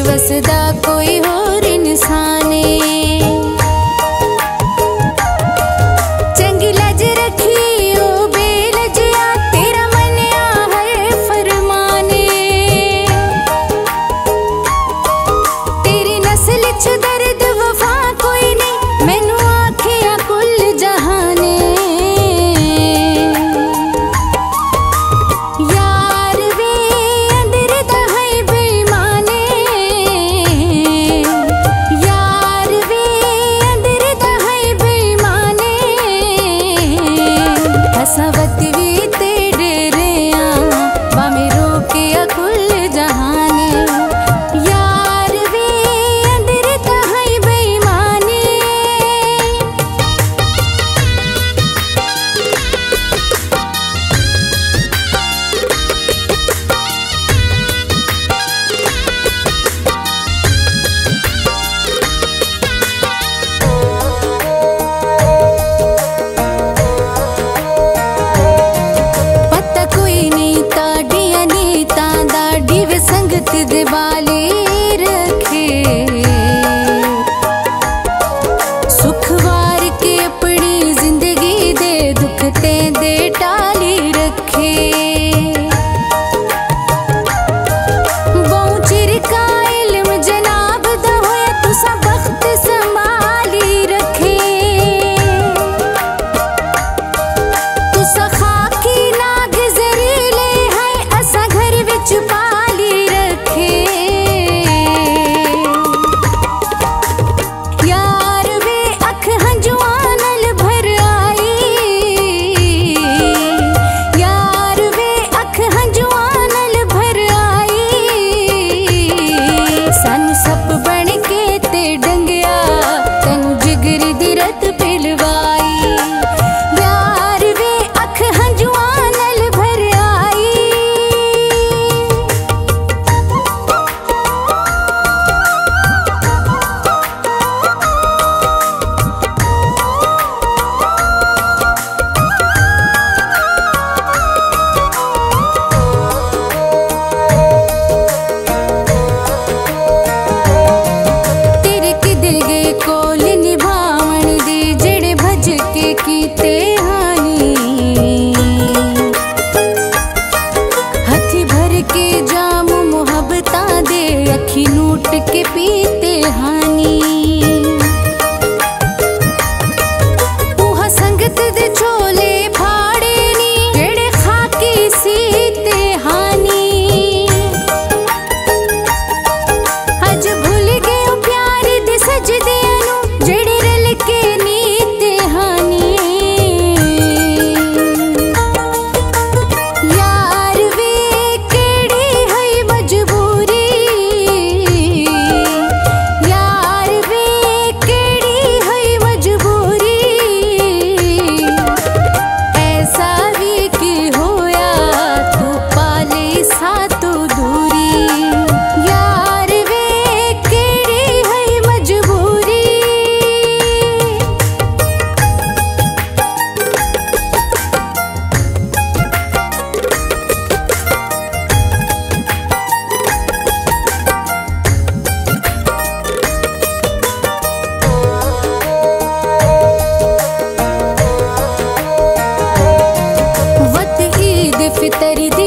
वसदा कोई होर इंसाने। चंगी लज रखी ओ बेलजिया तेरा मनिया हर फरमाने। तेरी नस्ल च दर्द वफा कोई नहीं मैनू आखिया कुल जहाने। यार वे अंदर दा है बेईमाने। यार वे अंदर दा है बेईमाने। हसावत भी तेरे रेया बामे रोके कुल जहाने। यार वे अंदर दा है बेईमाने। पता कोई नहीं ताड़िया नीता दाड़ी वे संगत दे बाले रखे। सुखवार के अपनी जिंदगी दे दुख ते दे टाली रखे। बहु चिर का इल्म जनाब दा होया तुसा बख्त संभाली रखे। तुसा खाकी नाग जरीले है असा घर विच पाली रखे। यार वे अख हंजुआं नाल भर आई। यार वे अख हंजुआं नाल भर आई। सानू सप बन के ते डंगिया तैनू जिगर दी रत पिलवाई। यार वे अख हंजुआं नाल भर आई। तेरे कि दिल गए कोल निभावण दे जेड़े भज के कीते हानी। हथी भर के जाम मुहब्बतां दे अखी नूट के पीते हानी। ऊहा संगत दे छोले फाड़े नी जेड़े खाकी सीते हानी। अज भुल गए ओ प्यार दे सजदे नू जेड़े रल के नीते हानी। यार वे केड़ी है मजबूरी। यार वे केड़ी है मजबूरी। ऐसा भी की होया तू पाले सा तू दूरी। यार वे केड़ी है मजबूरी। वत ईद फितर दी